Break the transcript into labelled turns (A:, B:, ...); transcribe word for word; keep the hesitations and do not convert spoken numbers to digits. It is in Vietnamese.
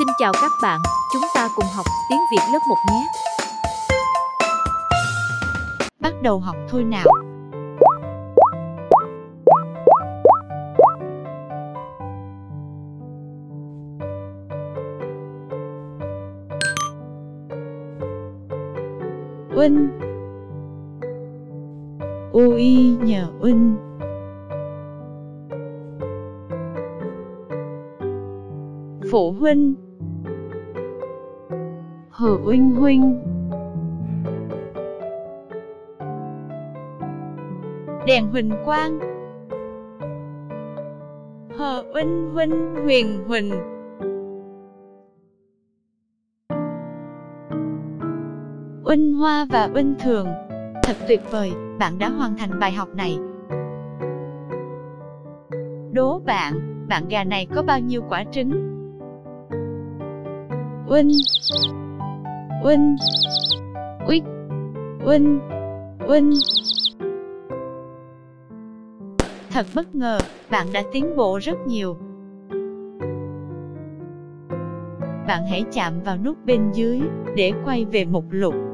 A: Xin chào các bạn, chúng ta cùng học tiếng Việt lớp một nhé.
B: Bắt đầu học thôi nào. Huynh, u y nhờ huynh. Phụ huynh, hờ huynh huynh. Đèn huỳnh quang, hờ huynh huynh huyền huỳnh. Huynh hoa và huynh thường. Thật tuyệt vời, bạn đã hoàn thành bài học này. Đố bạn, bạn gà này có bao nhiêu quả trứng? Huynh, huynh, uýt, huynh, huynh. Thật bất ngờ, bạn đã tiến bộ rất nhiều. Bạn hãy chạm vào nút bên dưới để quay về mục lục.